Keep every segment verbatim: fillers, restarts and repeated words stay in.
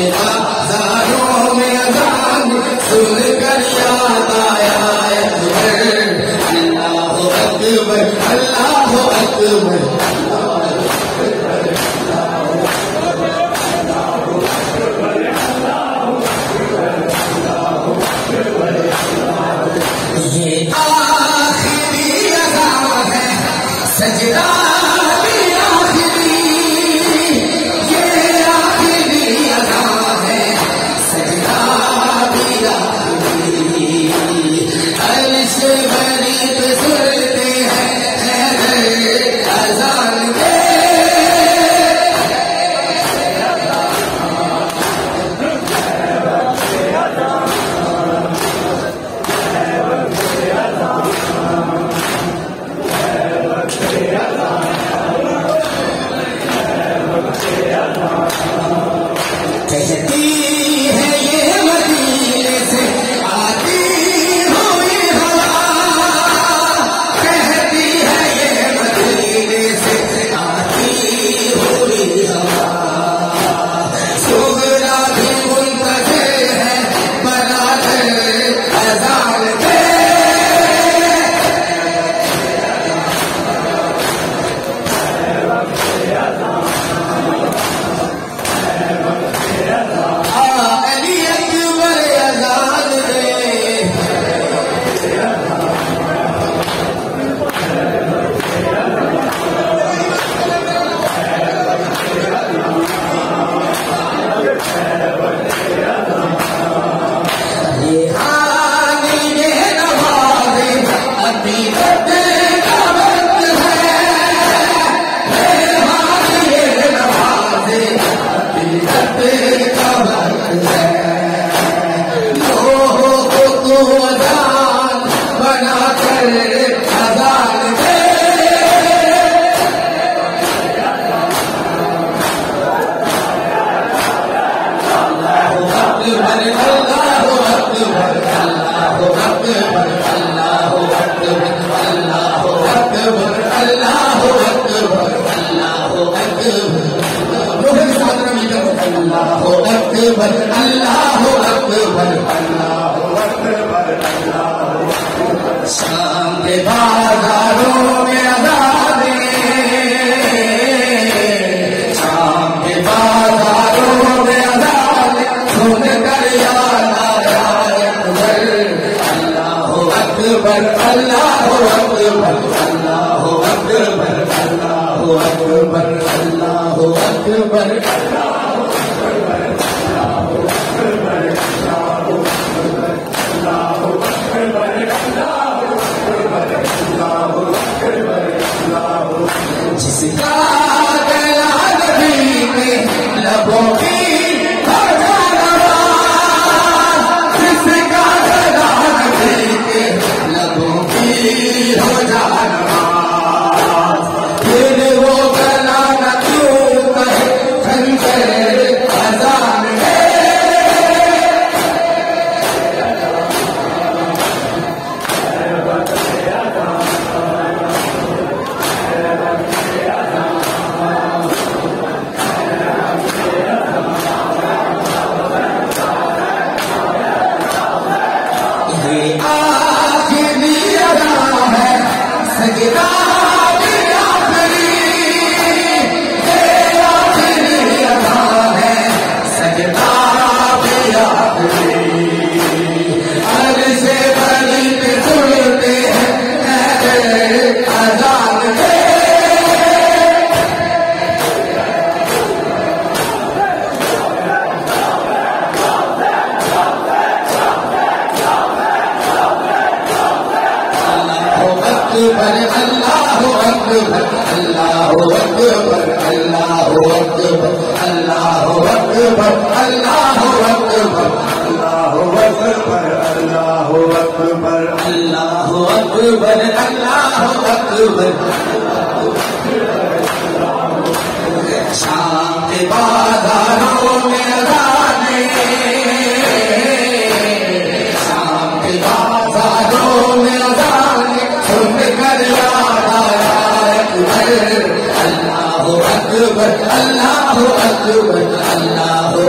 بازاروں میں اذان سن کر یاد آیا اللہ اکبر اللہ اکبر یہ آخری اذان ہے سجدہ شام کے بازاروں میں اذان شام کے بازاروں میں اذان سن کر یاد آیا اللہ اکبر اللہ اکبر اللہ اکبر اللہ اکبر اللہ اکبر جس کا گلا نبی کے لبوں کی جس کا گلا نبی کے لبوں کی ہو جانا پھر وہ گلا نہ کیوں کہے خنجر اذان شام کے بازاروں میں اذان شام کے بازاروں میں اذان سن کر یاد آیا اللہ اکبر اللہ اکبر اللہ اکبر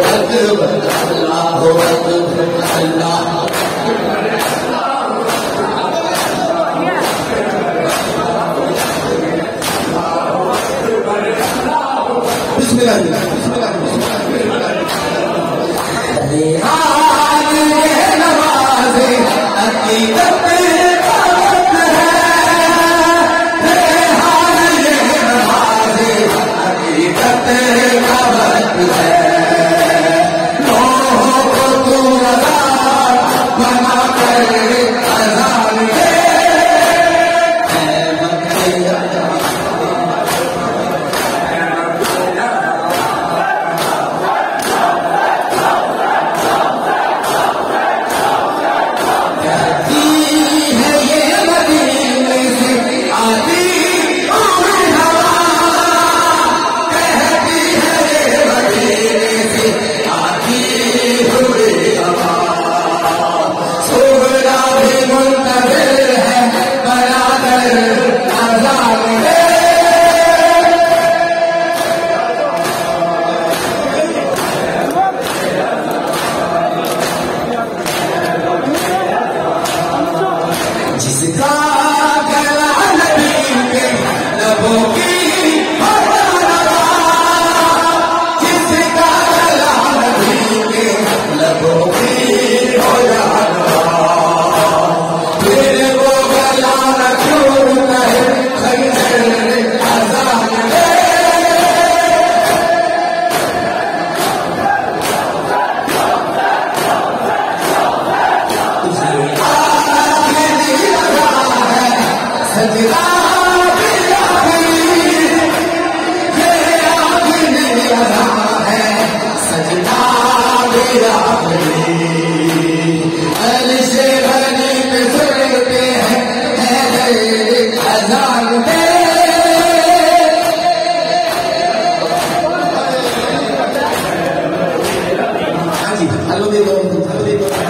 Hello,